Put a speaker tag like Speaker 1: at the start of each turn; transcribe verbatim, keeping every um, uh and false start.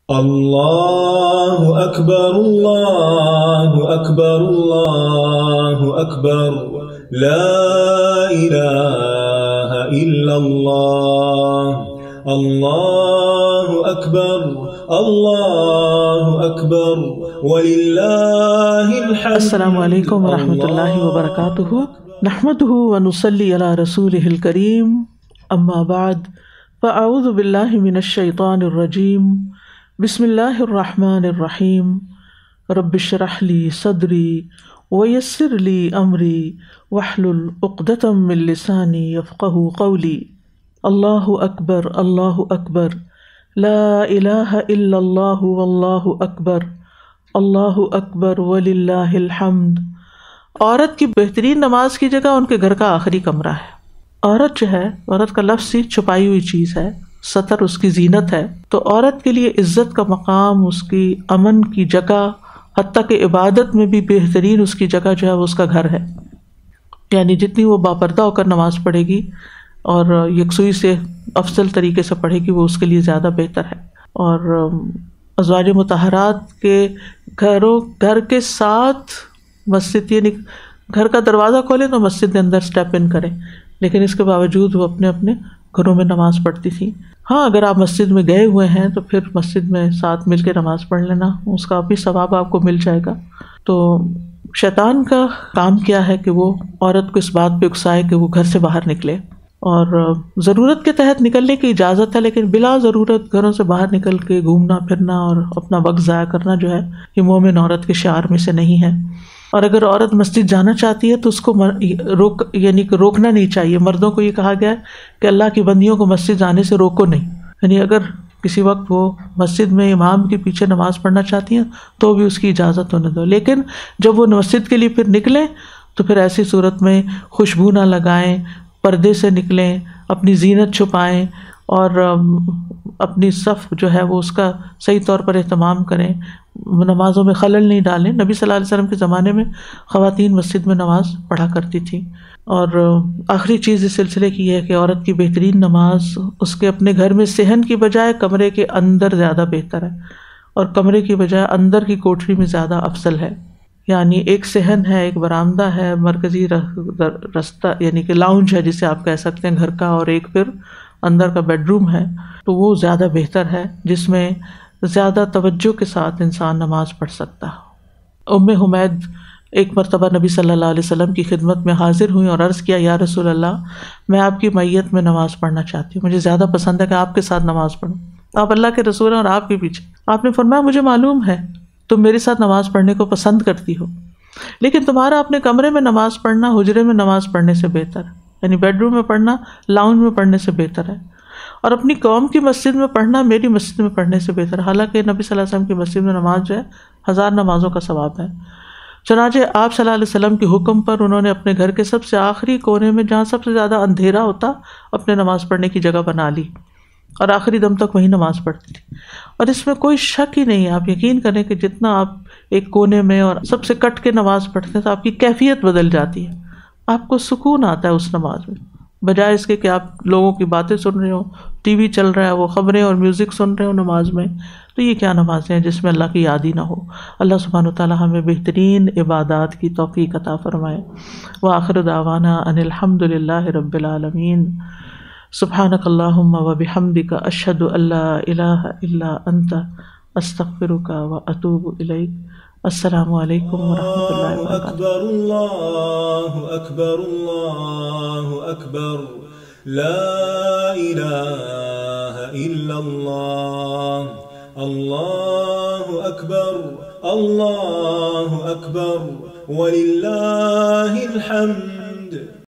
Speaker 1: اللہ اکبر اللہ اکبر اللہ اکبر لا الہ الا اللہ اللہ اکبر اللہ اکبر وللہ الحمد۔
Speaker 2: السلام علیکم ورحمۃ اللہ وبرکاتہ، نحمده ونصلی علی رسولہ الکریم، اما بعد فاعوذ باللہ من الشیطان الرجیم، بسم اللہ الرحمن الرحیم، رب اشرح لی صدری ویسر لی امری واحلل عقدۃ من لسانی یفقہوا قولی۔ اللہ اکبر اللہ اکبر لا الہ الا اللہ واللہ اکبر اللہ اکبر وللہ الحمد۔ عورت کی بہترین نماز کی جگہ ان کے گھر کا آخری کمرہ ہے۔ عورت جو ہے، عورت کا لفظ ہی چھپائی ہوئی چیز ہے، ستر اس کی زینت ہے، تو عورت کے لیے عزت کا مقام، اس کی امن کی جگہ، حتیٰ کہ عبادت میں بھی بہترین اس کی جگہ جو ہے وہ اس کا گھر ہے۔ یعنی جتنی وہ باپردہ ہو کر نماز پڑھے گی اور یکسوئی سے افضل طریقے سے پڑھے گی، وہ اس کے لیے زیادہ بہتر ہے۔ اور ازواج مطہرات کے گھروں گھر کے ساتھ مسجد، یعنی گھر کا دروازہ کھولیں تو مسجد کے اندر اسٹیپ ان کریں، لیکن اس کے باوجود وہ اپنے اپنے گھروں میں نماز پڑھتی تھی۔ ہاں، اگر آپ مسجد میں گئے ہوئے ہیں تو پھر مسجد میں ساتھ مل کے نماز پڑھ لینا، اس کا بھی ثواب آپ کو مل جائے گا۔ تو شیطان کا کام کیا ہے کہ وہ عورت کو اس بات پہ اکسائے کہ وہ گھر سے باہر نکلے، اور ضرورت کے تحت نکلنے کی اجازت ہے، لیکن بلا ضرورت گھروں سے باہر نکل کے گھومنا پھرنا اور اپنا وقت ضائع کرنا جو ہے یہ مومن عورت کے شعار میں سے نہیں ہے۔ اور اگر عورت مسجد جانا چاہتی ہے تو اس کو روک یعنی کہ روکنا نہیں چاہیے۔ مردوں کو یہ کہا گیا ہے کہ اللہ کی بندیوں کو مسجد جانے سے روکو نہیں، یعنی اگر کسی وقت وہ مسجد میں امام کے پیچھے نماز پڑھنا چاہتی ہیں تو بھی اس کی اجازت ہونے دو، لیکن جب وہ مسجد کے لیے پھر نکلیں تو پھر ایسی صورت میں خوشبو نہ لگائیں، پردے سے نکلیں، اپنی زینت چھپائیں اور اپنی صف جو ہے وہ اس کا صحیح طور پر اہتمام کریں، نمازوں میں خلل نہیں ڈالیں۔ نبی صلی اللہ علیہ وسلم کے زمانے میں خواتین مسجد میں نماز پڑھا کرتی تھیں۔ اور آخری چیز اس سلسلے کی ہے کہ عورت کی بہترین نماز اس کے اپنے گھر میں صحن کی بجائے کمرے کے اندر زیادہ بہتر ہے، اور کمرے کی بجائے اندر کی کوٹری میں زیادہ افضل ہے۔ یعنی ایک صحن ہے، ایک برآمدہ ہے، مرکزی رستہ یعنی کہ لاؤنج ہے جسے آپ کہہ سکتے ہیں گھر کا، اور ایک پھر اندر کا بیڈ روم ہے، تو وہ زیادہ بہتر ہے جس میں زیادہ توجہ کے ساتھ انسان نماز پڑھ سکتا ہے۔ ام حمید ایک مرتبہ نبی صلی اللہ علیہ وسلم کی خدمت میں حاضر ہوئی اور عرض کیا، یا رسول اللہ، میں آپ کی میت میں نماز پڑھنا چاہتی ہوں، مجھے زیادہ پسند ہے کہ آپ کے ساتھ نماز پڑھوں، آپ اللہ کے رسول ہیں اور آپ کے پیچھے۔ آپ نے فرمایا، مجھے معلوم ہے تم میرے ساتھ نماز پڑھنے کو پسند کرتی ہو، لیکن تمہارا اپنے کمرے میں نماز پڑھنا حجرے میں نماز پڑھنے سے بہتر ہے، یعنی بیڈ روم میں پڑھنا لاؤنج میں پڑھنے سے بہتر ہے، اور اپنی قوم کی مسجد میں پڑھنا میری مسجد میں پڑھنے سے بہتر ہے۔ حالانکہ نبی صلی اللہ علیہ وسلم کی مسجد میں نماز جو ہے ہزار نمازوں کا ثواب ہے۔ چنانچہ آپ صلی اللہ علیہ وسلم کے حکم پر انہوں نے اپنے گھر کے سب سے آخری کونے میں، جہاں سب سے زیادہ اندھیرا ہوتا، اپنے نماز پڑھنے کی جگہ بنا لی، اور آخری دم تک وہیں نماز پڑھتی تھی۔ اور اس میں کوئی شک ہی نہیں ہے، آپ یقین کریں کہ جتنا آپ ایک کونے میں اور سب سے کٹ کے نماز پڑھتے ہیں تو آپ کی کیفیت بدل جاتی ہے، آپ کو سکون آتا ہے اس نماز میں، بجائے اس کے کہ آپ لوگوں کی باتیں سن رہے ہو، ٹی وی چل رہا ہے، وہ خبریں اور میوزک سن رہے ہو نماز میں، تو یہ کیا نمازیں ہیں جس میں اللہ کی یاد ہی نہ ہو۔ اللہ سبحانہ وتعالی ہمیں بہترین عبادات کی توفیق عطا فرمائے۔ وآخر دعوانا ان الحمد للہ رب العالمین۔ سبحانک اللہم وبحمدک، اشہد ان لا الہ الا انت، استغفرک واتوب الیک۔ السلام علیکم ورحمۃ اللہ وبرکاتہ۔
Speaker 1: اللہ اکبر اللہ اکبر لا الہ الا اللہ اللہ اکبر اللہ اکبر وللہ الحمد۔